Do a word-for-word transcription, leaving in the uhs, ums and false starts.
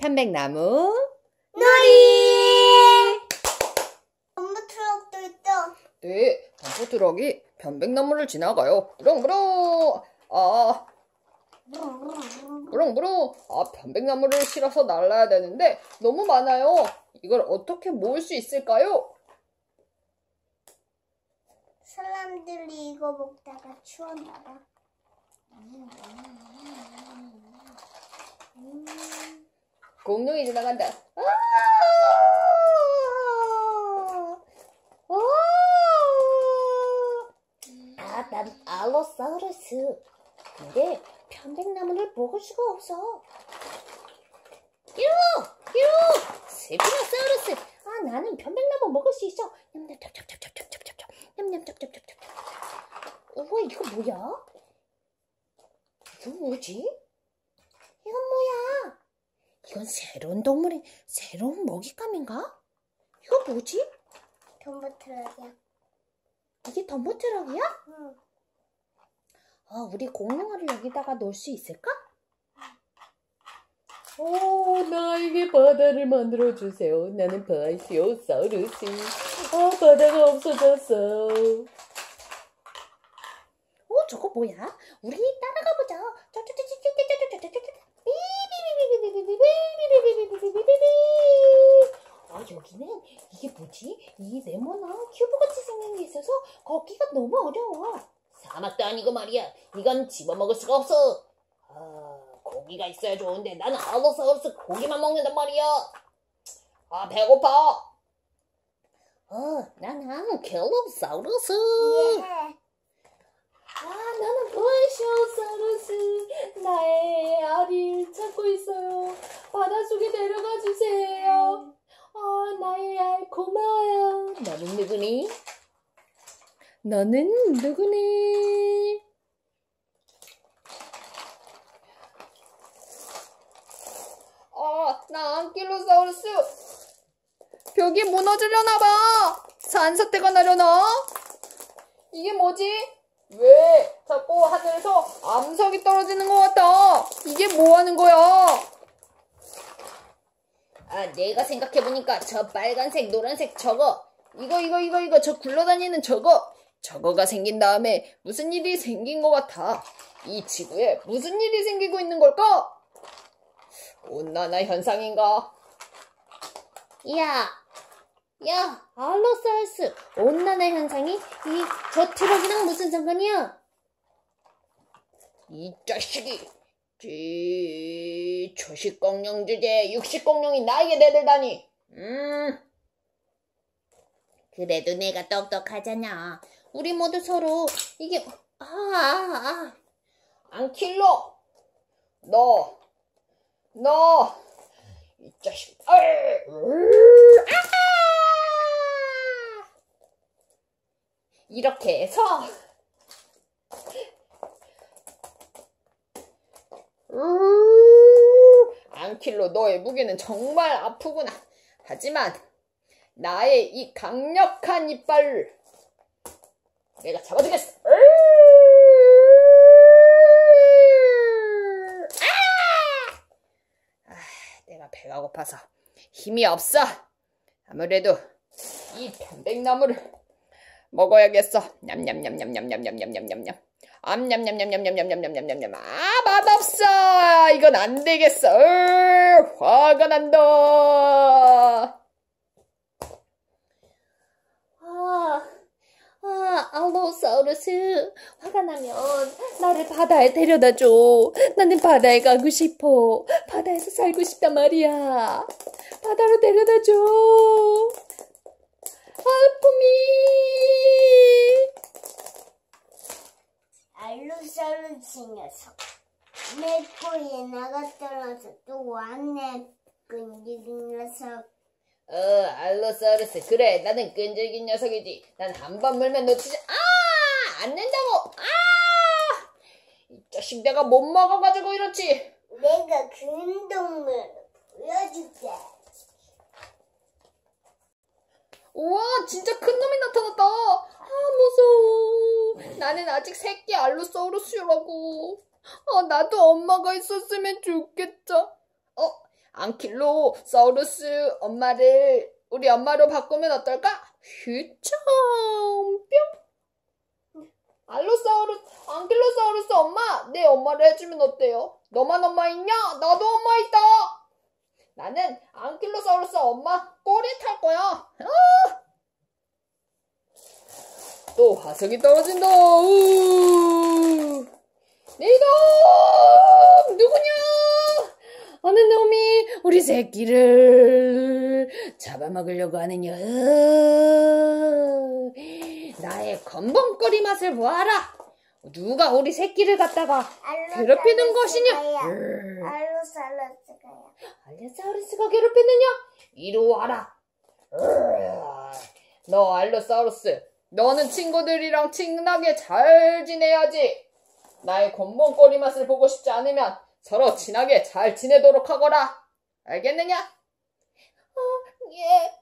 편백나무 놀이! 덤프트럭도 있다. 네, 덤프트럭이 편백나무를 지나가요. 부릉부릉! 아, 부릉부릉! 아, 편백나무를 실어서 날라야 되는데 너무 많아요. 이걸 어떻게 모을 수 있을까요? 사람들이 이거 먹다가 추웠나봐. 공룡이 지나간다. 아! 아, 난 알로사우루스. 근데 편백나무를 먹을 수가 없어. 끼로! 끼로! 스피노사우루스! 아, 나는 편백나무 먹을 수 있어. 냠냠찹찹찹찹찹찹찹. 냠냠찹찹찹찹. 우와, 이거 뭐야? 이건 뭐지? 이건 뭐야? 이건 새로운 동물의 새로운 먹잇감인가? 이거 뭐지? 덤프트럭이야. 이게 덤프트럭이야? 응. 아, 우리 공룡아를 여기다가 놓을 수 있을까? 오, 나에게 바다를 만들어주세요. 나는 바이시오사우루스. 아, 바다가 없어졌어. 어, 저거 뭐야? 우리 따라가 보자. 아, 여기는 이게 뭐지? 이 네모난 큐브같이 생긴 게 있어서 걷기가 너무 어려워. 사막도 아니고 말이야. 이건 집어먹을 수가 없어. 아, 고기가 있어야 좋은데 나는 알로사우루스 고기만 먹는단 말이야. 아, 배고파. 어, 나는 켈롭사우루스. 예. 아, 나는 바이시오사우루스. 나의 알을 찾고 있어요. 바닷속에 데려가 주세요. 아, 나의 알 고마워요. 너는 누구니? 너는 누구니? 아, 나 안킬로사우루스. 벽이 무너지려나봐. 산사태가 나려나? 이게 뭐지? 왜 자꾸 하늘에서 암석이 떨어지는 것 같아? 이게 뭐 하는 거야? 아, 내가 생각해보니까 저 빨간색, 노란색 저거, 이거, 이거, 이거, 이거, 저 굴러다니는 저거, 저거가 생긴 다음에 무슨 일이 생긴 것 같아. 이 지구에 무슨 일이 생기고 있는 걸까? 온난화 현상인가? 야, 야, 알로사우루스, 온난화 현상이 이 저 트럭이랑 무슨 상관이야? 이 자식이, 지 초식공룡 주제에 육식공룡이 나에게 내들다니. 음, 그래도 내가 똑똑하잖아. 우리 모두 서로 이게 아, 아, 아. 안킬로, 너, 너, 이 자식, 아, 이렇게 해서 안킬로, 너의 무게는 정말 아프구나. 하지만 나의 이 강력한 이빨을 내가 잡아주겠어. 아! 아, 내가 배가 고파서 힘이 없어. 아무래도 이 편백나무를 먹어야겠어. 냠냠냠냠냠냠냠냠냠냠. 암냠냠냠냠냠냠냠냠냠냠. 아, 맛없어. 이건 안 되겠어. 으, 화가 난다. 아, 아, 알로사우루스. 화가 나면 나를 바다에 데려다 줘. 나는 바다에 가고 싶어. 바다에서 살고 싶단 말이야. 바다로 데려다 줘. 아픔이. 알로사우루스 녀석. 내 꼬리에 나가 떨어져 또 왔네. 끈질긴 녀석. 어, 알로사우루스. 그래, 나는 끈질긴 녀석이지. 난 한 번 물면 놓치지. 아! 안 된다고. 아! 이 자식 내가 못 먹어가지고 이렇지. 내가 큰 동물 보여줄게. 우와, 진짜 큰 놈이 나타났다. 아, 무서워. 나는 아직 새끼 알로사우루스라고. 아, 나도 엄마가 있었으면 좋겠다. 어, 앙킬로사우루스 엄마를 우리 엄마로 바꾸면 어떨까? 휴청 뿅. 알로사우루스, 앙킬로사우루스 엄마, 내 엄마를 해주면 어때요? 너만 엄마 있냐? 나도 엄마 있다. 나는 앙킬로사우루스 엄마 꼬리 탈 거야. 아! 또 화석이 떨어진다. 우! 내 이놈! 누구냐? 어느 놈이 우리 새끼를 잡아먹으려고 하느냐? 나의 건봉거리 맛을 보아라. 누가 우리 새끼를 갖다가 괴롭히는 것이냐? 알로사우루스가요. 알로사우루스가 괴롭혔느냐? 이리 와라. 너 알로사우루스, 너는 친구들이랑 친하게 잘 지내야지. 나의 곤봉꼬리 맛을 보고 싶지 않으면 서로 친하게 잘 지내도록 하거라. 알겠느냐? 어, 예.